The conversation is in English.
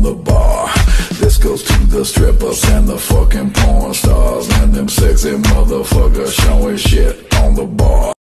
the bar. This goes to the strippers and the fucking porn stars and them sexy motherfuckers showing shit on the bar.